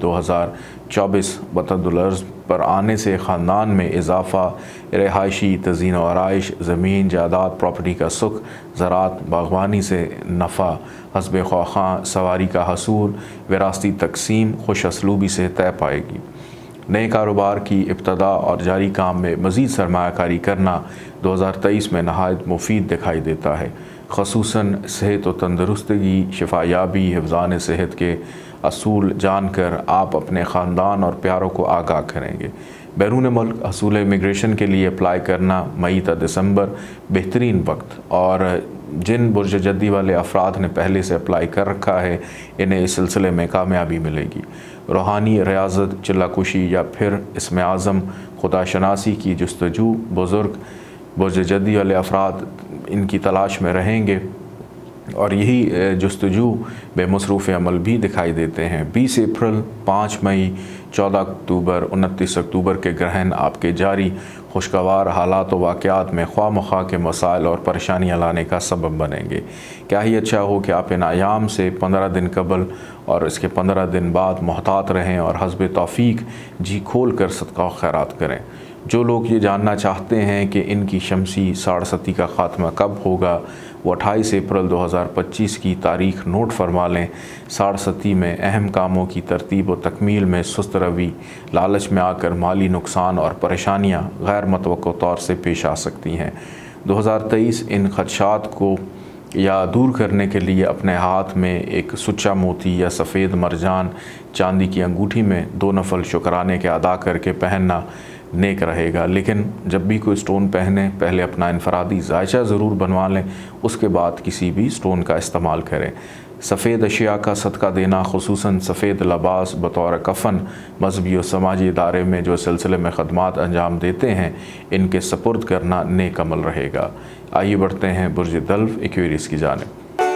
2024 बतदुल अर्ज़ पर आने से ख़ानदान में इजाफ़ा, रिहायशी तज़ीन व आराइश, ज़मीन जायदाद प्रॉपर्टी का सुख, ज़रात बागवानी से नफ़ा, हस्ब ख्वाखां सवारी का हसूल, विरासती तकसीम खुश असलूबी से तय पाएगी। नए कारोबार की इब्तदा और जारी काम में मज़ीद सरमायाकारी करना 2023 में नहायत मुफीद दिखाई देता है। ख़ुसूसन सेहत व तंदरुस्तगी, शिफायाबी, हिफ़्ज़ान सेहत के असूल जानकर आप अपने ख़ानदान और प्यारों को आगाह करेंगे। बैरून मुल्क हसूल इमिग्रेशन के लिए अप्लाई करना मई ता दिसंबर बेहतरीन वक्त, और जिन बुर्ज जद्दी वाले अफराद ने पहले से अप्लाई कर रखा है इन्हें इस सिलसिले में कामयाबी मिलेगी। रूहानी रियाज़त, चिल्लाकुशी या फिर इसमें आज़म खुदा शनासी की जस्तजू बुज़ुर्ग बुर्ज जद्दी वाले अफराद इनकी तलाश में रहेंगे और यही जस्तजू बेमसरूफ़ अमल भी दिखाई देते हैं। 20 अप्रैल, 5 मई, 14 अक्टूबर, 29 अक्टूबर के ग्रहण आपके जारी खुशगवार हालात व वाक़यात में ख्वाह मख्वाह के मसाइल और परेशानियाँ लाने का सबब बनेंगे। क्या ही अच्छा हो कि आप इन आयाम से 15 दिन कबल और इसके 15 दिन बाद मोहतात रहें और हस्ब तौफ़ीक जी खोल कर सदका खैरात करें। जो लोग ये जानना चाहते हैं कि इनकी शमसी साड़सती का ख़ात्मा कब होगा, वो 28 अप्रैल 2025 की तारीख़ नोट फरमा लें। साड़सती में अहम कामों की तरतीब व तकमील में सुस्त रवि, लालच में आकर माली नुकसान और परेशानियाँ गैर मतवक्को तौर से पेश आ सकती हैं। 2023 इन खदशात को या दूर करने के लिए अपने हाथ में एक सुच्चा मोती या सफ़ेद मरजान चांदी की अंगूठी में 2 नफल शुक्राने के अदा करके पहनना नेक रहेगा। लेकिन जब भी कोई स्टोन पहने पहले अपना इनफरादी जायचा ज़रूर बनवा लें, उसके बाद किसी भी स्टोन का इस्तेमाल करें। सफ़ेद अशिया का सदका देना, खुसूसन सफ़ेद लबास बतौर कफ़न मजहबी और समाजी इदारे में जो सिलसिले में ख़दमात अंजाम देते हैं इनके सपुर्द करना नेक अमल रहेगा। आइए बढ़ते हैं बुर्ज दल्व एक्वेरियस की जानिब।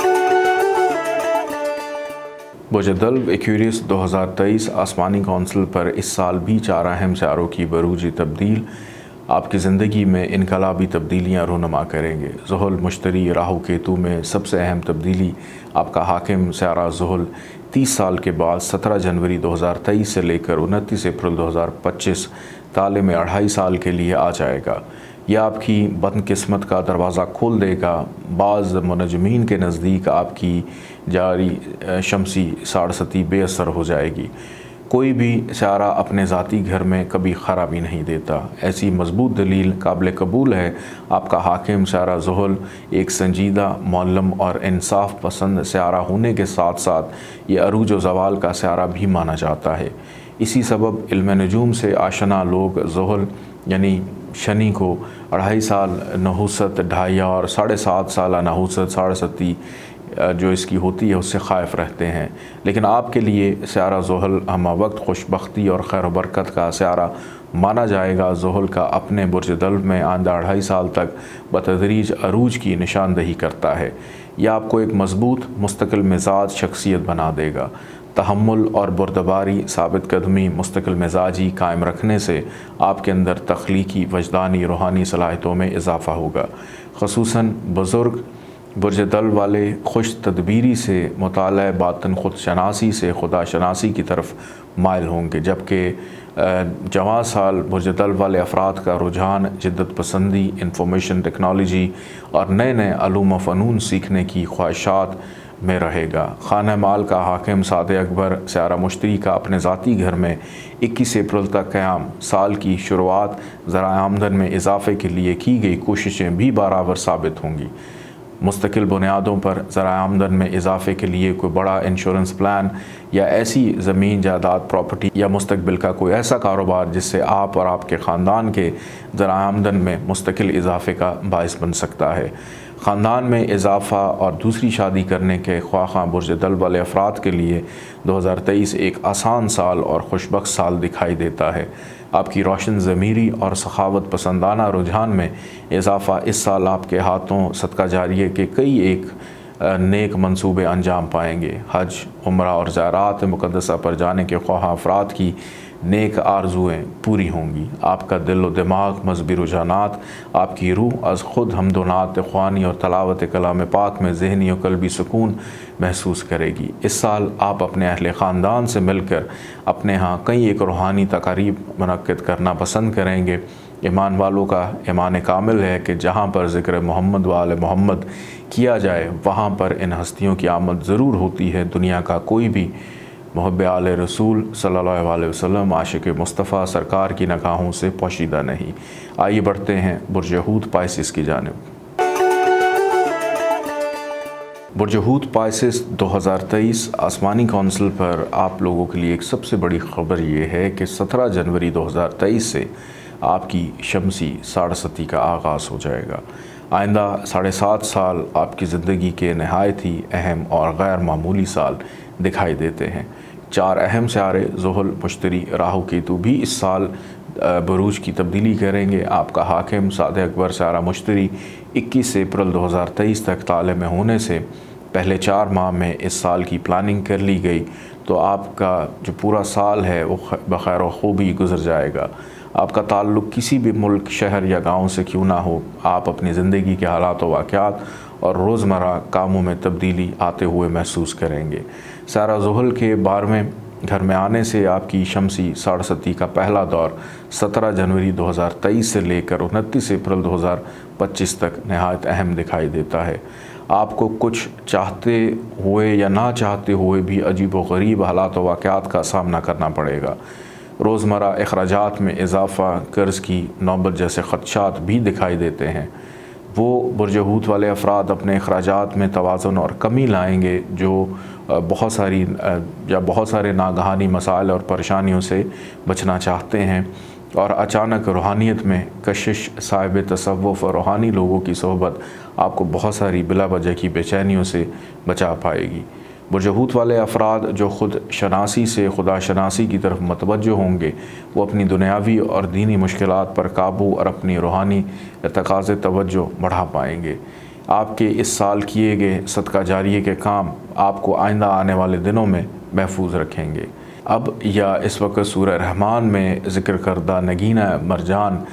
बुर्ज दल्व एक्वेरियस 2023 आसमानी कौंसिल पर इस साल भी 4 अहम सितारों की बरूजी तब्दील आपकी ज़िंदगी में इनकलाबी तब्दीलियाँ रूनुमा करेंगे। ज़ुहल मुश्तरी राहु केतु में सबसे अहम तब्दीली आपका हाकिम स्यारा ज़ुहल 30 साल के बाद 17 जनवरी 2023 से लेकर 29 अप्रैल 2025 ताले में 2.5 साल के लिए आ जाएगा। यह आपकी बदकिस्मत का दरवाज़ा खोल देगा। बाज़ मुनजमीन के नज़दीक आपकी जारी शमसी साड़सती बेअसर हो जाएगी। कोई भी स्यारा अपने ज़ाती घर में कभी ख़राबी नहीं देता। ऐसी मजबूत दलील काबिल कबूल है। आपका हाकिम स्यारा ज़ुहल एक संजीदा, मुअल्लम और इंसाफ पसंद स्यारा होने के साथ साथ ये अरूज व ज़वाल का स्यारा भी माना जाता है। इसी सबब इल्म नजूम से आशना लोग ज़ुहल यानी शनि को 2.5 साल नहुसत, 2.5 और 7.5 साल नहुसत, साड़सती जो इसकी होती है उससे ख़ाइफ रहते हैं। लेकिन आपके लिए स्यारा ज़ुहल हम वक्त खुशबख्ती और खैर बरकत का स्यारा माना जाएगा। ज़ुहल का अपने बुर्ज दल्व में आइंदा 2.5 साल तक बतदरीज अरूज की निशानदही करता है। यह आपको एक मजबूत मुस्तकिल मिजाज शख्सियत बना देगा। तहम्मुल और बुर्दबारी, साबित कदमी, मुस्तकिल मिजाजी कायम रखने से आपके अंदर तख्लीकी, वजदानी, रूहानी सलाहियतों में इजाफ़ा होगा। ख़ुसूसन बुज़ुर्ग बुर्ज दल वाले खुश तदबीरी से मुताला बातन खुद शनासी से खुदा शनासी की तरफ माइल होंगे, जबकि जवां साल बुर्ज दल वाले अफराद का रुझान जिद्दत पसंदी, इंफॉर्मेशन टेक्नोलॉजी और नए नए अलूम व फ़नून सीखने की ख्वाहिशात में रहेगा। खाना माल का हाकिम सादे अकबर स्यारा मुश्तरी का अपने ज़ाती घर में 21 अप्रैल तक क़याम साल की शुरुआत ज़राए आमदन में इजाफ़े के लिए की गई कोशिशें भी बराबर साबित होंगी। मुस्तकिल बुनियादों पर ज़राए आमदन में इजाफ़े के लिए कोई बड़ा इंश्योरेंस प्लान या ऐसी ज़मीन जायदाद प्रॉपर्टी या मुस्तकबिल का कोई ऐसा कारोबार जिससे आप और आपके ख़ानदान के ज़राए आमदन में मुस्तकिल इजाफ़े का बाइस बन सकता है। ख़ानदान में इजाफ़ा और दूसरी शादी करने के ख्वाहां बुर्ज दल वाले अफराद के लिए 2023 एक आसान साल और खुशबख्त साल दिखाई देता है। आपकी रोशन ज़मीरी और सखावत पसंदाना रुझान में इजाफ़ा इस साल आपके हाथों सदका जारिये के कई एक नेक मंसूबे अंजाम पाएंगे। हज, उम्रा और ज़ारात मुक़द्दसा पर जाने के ख्वाह अफराद की नेक आरजुएँ पूरी होंगी। आपका दिल व दिमाग, मजहबी रुझानात, आपकी रूह अज़ ख़ुद हमदोनात ख़्वानी और तलावत कलाम पाक में ज़हनी और कल्बी सुकून महसूस करेगी। इस साल आप अपने अहले ख़ानदान से मिलकर अपने यहाँ कई एक रूहानी तकारीब मुनक्किद करना पसंद करेंगे। ईमान वालों का ईमान कामिल है कि जहाँ पर ज़िक्र मोहम्मद व आले मोहम्मद किया जाए वहाँ पर इन हस्तियों की आमद ज़रूर होती है। दुनिया का कोई भी मुहब्बे आले रसूल सल्लल्लाहु अलैहि वसल्लम आशिक़ मुस्तफ़ा सरकार की निगाहों से पोशीदा नहीं। आइए बढ़ते हैं बुर्ज हूत पाइसिस की जानिब। बुर्ज हूत पाइसिस 2023 आसमानी कौंसिल पर आप लोगों के लिए एक सबसे बड़ी ख़बर ये है कि 17 जनवरी 2023 से आपकी शमसी साड़सती का आगाज़ हो जाएगा। आइंदा 7.5 साल आपकी ज़िंदगी के नहायत ही अहम और गैर मामूली साल दिखाई देते हैं। 4 अहम सियारे ज़ुहल, मुश्तरी, राहु केतु भी इस साल बरूज की तब्दीली करेंगे। आपका हाकिम सादे अकबर स्यारा मुश्तरी 21 अप्रैल 2023 तक ताले में होने से पहले 4 माह में इस साल की प्लानिंग कर ली गई तो आपका जो पूरा साल है वो बखैर व खूबी गुजर जाएगा। आपका ताल्लुक़ किसी भी मुल्क, शहर या गांव से क्यों ना हो, आप अपनी ज़िंदगी के हालात व वाक़यात और रोज़मर्रा कामों में तब्दीली आते हुए महसूस करेंगे। स्यारा ज़ुहल के 12वें घर में आने से आपकी शमसी साड़सती का पहला दौर 17 जनवरी 2023 से लेकर 29 अप्रैल 2025 तक नहायत अहम दिखाई देता है। आपको कुछ चाहते हुए या ना चाहते हुए भी अजीब व गरीब हालात व वाक़यात का सामना करना पड़ेगा। रोज़मर्रा अखराजात में इजाफ़ा, कर्ज़ की नौबत जैसे ख़दशात भी दिखाई देते हैं। वो बुर्ज हूत वाले अफराद अपने अखराजात में तवाज़ुन और कमी लाएंगे जो बहुत सारे नागहानी मसाइल और परेशानियों से बचना चाहते हैं और अचानक रूहानियत में कशिश, साहिब तसव्वुफ़ और रूहानी लोगों की सोहबत आपको बहुत सारी बिला वजह की बेचैनियों से बचा पाएगी। बुर्ज हूत वाले अफराद जो ख़ुद शनासी से खुदा शनासी की तरफ मतवज्जो होंगे वो अपनी दुनियावी और दीनी मुश्किलात पर काबू और अपनी रूहानी तकाज़े तवज्जो बढ़ा पाएंगे। आपके इस साल किए गए सदका जारिये के काम आपको आइंदा आने वाले दिनों में महफूज रखेंगे। अब या इस वक्त सूरह रहमान में ज़िक्र करदा नगीना मरजान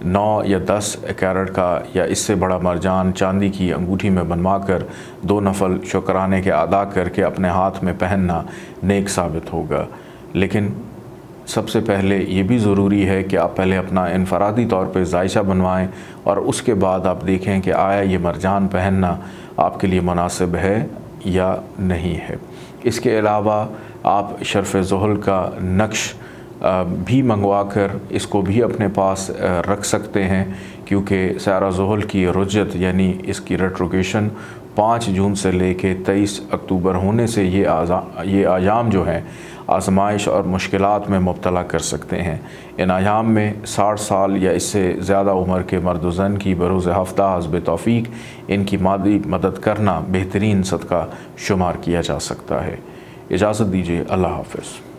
9 या 10 कैरेट का या इससे बड़ा मरजान चांदी की अंगूठी में बनवा कर 2 नफल शुक्राने के अदा करके अपने हाथ में पहनना नेक साबित होगा। लेकिन सबसे पहले ये भी ज़रूरी है कि आप पहले अपना इनफरादी तौर पे जायशा बनवाएं और उसके बाद आप देखें कि आया ये मरजान पहनना आपके लिए मुनासिब है या नहीं है। इसके अलावा आप शर्फ़ ज़ुहल का नक्श भी मंगवा कर इसको भी अपने पास रख सकते हैं, क्योंकि सारा ज़ुहल की रुजत यानी इसकी रेट्रोगेशन 5 जून से लेके 23 अक्टूबर होने से ये आयाम जो हैं आजमाइश और मुश्किलात में मुब्तला कर सकते हैं। इन आयाम में 60 साल या इससे ज़्यादा उम्र के मर्द ज़न की बरोज़ हफ्ता हस्ब तौफ़ीक इनकी मादी मदद करना बेहतरीन सदका शुमार किया जा सकता है। इजाज़त दीजिए, अल्लाह हाफ़िज़।